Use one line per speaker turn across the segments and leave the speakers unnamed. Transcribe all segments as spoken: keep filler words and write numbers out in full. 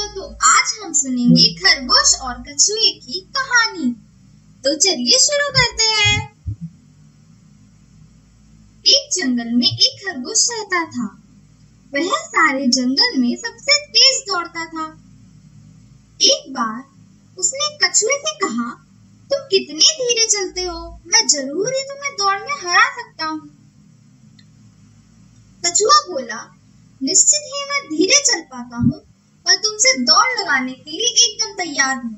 तो आज हम सुनेंगे खरगोश और कछुए की कहानी। तो चलिए शुरू करते हैं। एक जंगल में एक खरगोश रहता था। वह सारे जंगल में सबसे तेज दौड़ता था। एक बार उसने कछुए से कहा, तुम कितने धीरे चलते हो, मैं जरूर ही तुम्हें दौड़ में हरा सकता हूँ। कछुआ बोला, निश्चित ही मैं धीरे चल पाता हूँ, पर तुमसे दौड़ लगाने के लिए एकदम तैयार हूँ।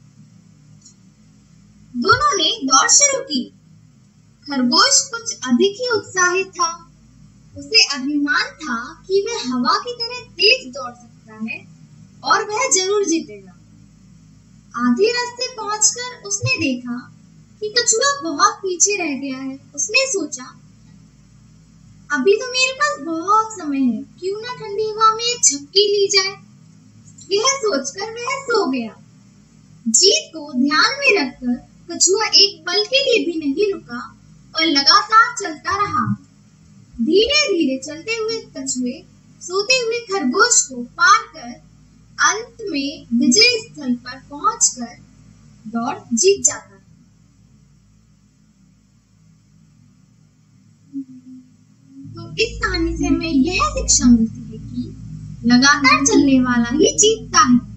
दोनों ने दौड़ शुरू की। खरगोश कुछ अधिक ही उत्साहित था। उसे अभिमान था कि वह हवा की तरह तेज दौड़ सकता है और वह जरूर जीतेगा। आधे रास्ते पहुंचकर उसने देखा कि कछुआ बहुत पीछे रह गया है। उसने सोचा, अभी तो मेरे पास बहुत समय है, क्यों ना ठंडी हवा में एक झपकी ली जाए। यह सोचकर वह सो गया। जीत को ध्यान में रखकर कछुआ एक पल के लिए भी नहीं रुका और लगातार चलता रहा। धीरे धीरे चलते हुए कछुए सोते हुए खरगोश को पार कर अंत में विजय स्थल पर पहुंचकर दौड़ जीत जाता। तो इस कहानी से हमें यह शिक्षा मिलती है कि लगातार चलने वाला ही जीतता है।